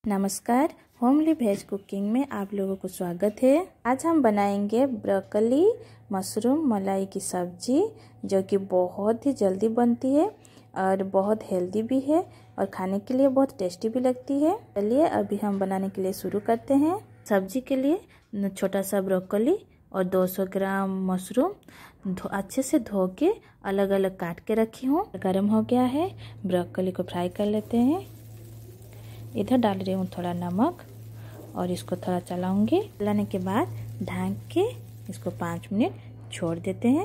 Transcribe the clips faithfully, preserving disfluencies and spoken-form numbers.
नमस्कार, homely veg cooking में आप लोगों को स्वागत है। आज हम बनाएंगे ब्रोकली मशरूम मलाई की सब्जी, जो कि बहुत ही जल्दी बनती है और बहुत हेल्दी भी है और खाने के लिए बहुत टेस्टी भी लगती है। चलिए अभी हम बनाने के लिए शुरू करते हैं। सब्जी के लिए छोटा सा ब्रोकली और दो सौ ग्राम मशरूम अच्छे से धो के अलग अलग काट के रखी हूँ। गर्म हो गया है, ब्रोकली को फ्राई कर लेते हैं। इधर डाल रही हूँ थोड़ा नमक और इसको थोड़ा चलाऊंगी। चलाने के बाद ढक के इसको पाँच मिनट छोड़ देते हैं।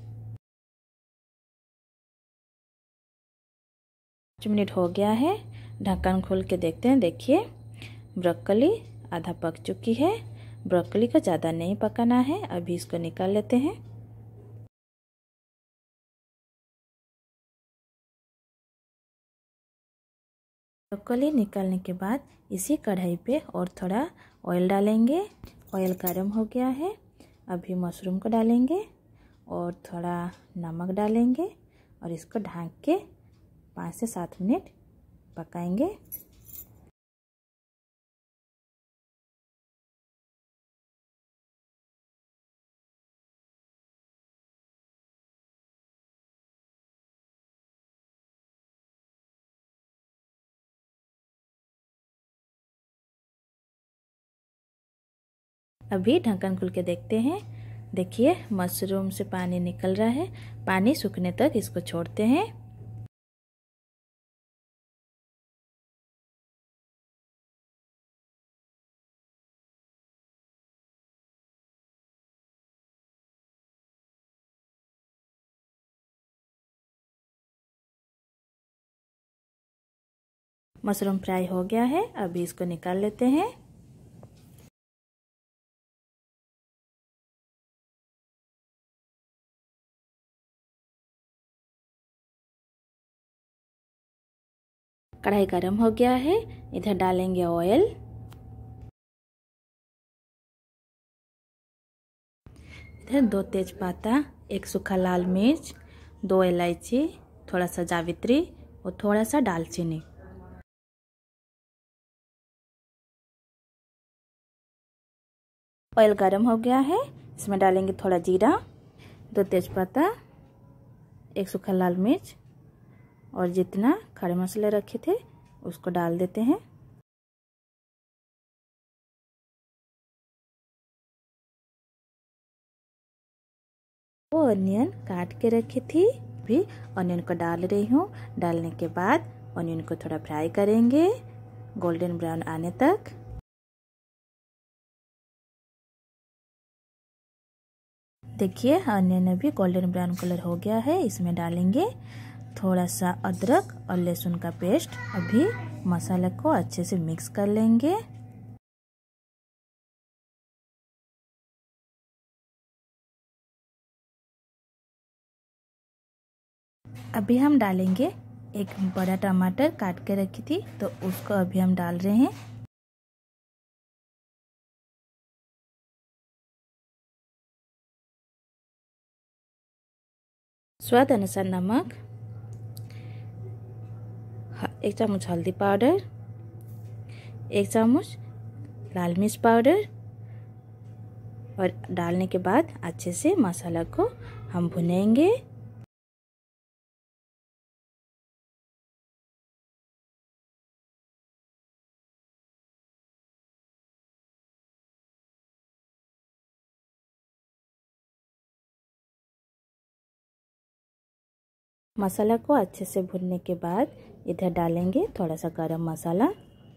पाँच मिनट हो गया है, ढक्कन खोल के देखते हैं। देखिए ब्रोकली आधा पक चुकी है। ब्रोकली को ज़्यादा नहीं पकाना है। अभी इसको निकाल लेते हैं। ब्रोकली निकालने के बाद इसी कढ़ाई पे और थोड़ा ऑयल डालेंगे। ऑयल गर्म हो गया है। अभी मशरूम को डालेंगे और थोड़ा नमक डालेंगे और इसको ढक के पाँच से सात मिनट पकाएंगे। अभी ढक्कन खोल के देखते हैं। देखिए मशरूम से पानी निकल रहा है। पानी सूखने तक इसको छोड़ते हैं। मशरूम फ्राई हो गया है। अभी इसको निकाल लेते हैं। कढ़ाई गरम हो गया है। इधर डालेंगे ऑयल। इधर दो तेजपत्ता, एक सूखा लाल मिर्च, दो इलायची, थोड़ा सा जावित्री और थोड़ा सा दालचीनी। ऑयल गरम हो गया है। इसमें डालेंगे थोड़ा जीरा, दो तेजपत्ता, एक सूखा लाल मिर्च और जितना खड़े मसाले रखे थे उसको डाल देते हैं। वो अनियन काट के रखी थी, भी अनियन को डाल रही हूँ। डालने के बाद अनियन को थोड़ा फ्राई करेंगे गोल्डन ब्राउन आने तक। देखिए अनियन अभी गोल्डन ब्राउन कलर हो गया है। इसमें डालेंगे थोड़ा सा अदरक और लहसुन का पेस्ट। अभी मसाले को अच्छे से मिक्स कर लेंगे। अभी हम डालेंगे एक बड़ा टमाटर काट के रखी थी, तो उसको अभी हम डाल रहे हैं। स्वाद अनुसार नमक, एक चम्मच हल्दी पाउडर, एक चम्मच लाल मिर्च पाउडर और डालने के बाद अच्छे से मसाला को हम भुनेंगे। मसाला को अच्छे से भुनने के बाद इधर डालेंगे थोड़ा सा गरम मसाला।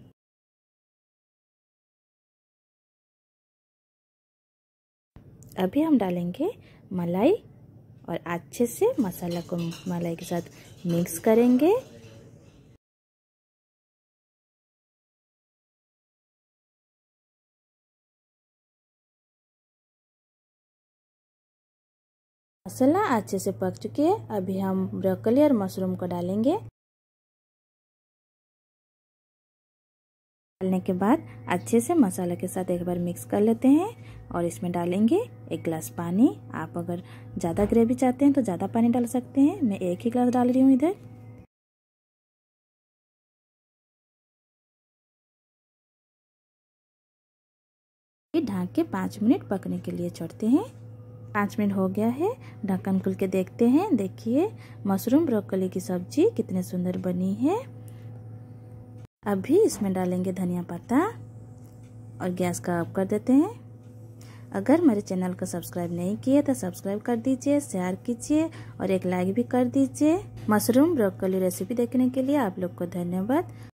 अभी हम डालेंगे मलाई और अच्छे से मसाला को मलाई के साथ मिक्स करेंगे। मसाला अच्छे से पक चुकी है। अभी हम ब्रोकली और मशरूम को डालेंगे। डालने के बाद अच्छे से मसाला के साथ एक बार मिक्स कर लेते हैं और इसमें डालेंगे एक गिलास पानी। आप अगर ज़्यादा ग्रेवी चाहते हैं तो ज़्यादा पानी डाल सकते हैं। मैं एक ही गिलास डाल रही हूँ इधर। फिर ढक के पाँच मिनट पकने के लिए छोड़ते हैं। पाँच मिनट हो गया है, ढक्कन खोल के देखते हैं। देखिए मशरूम ब्रोकली की सब्जी कितने सुंदर बनी है। अभी इसमें डालेंगे धनिया पत्ता और गैस का ऑफ कर देते हैं। अगर मेरे चैनल को सब्सक्राइब नहीं किए तो सब्सक्राइब कर दीजिए, शेयर कीजिए और एक लाइक भी कर दीजिए। मशरूम ब्रोकली रेसिपी देखने के लिए आप लोग को धन्यवाद।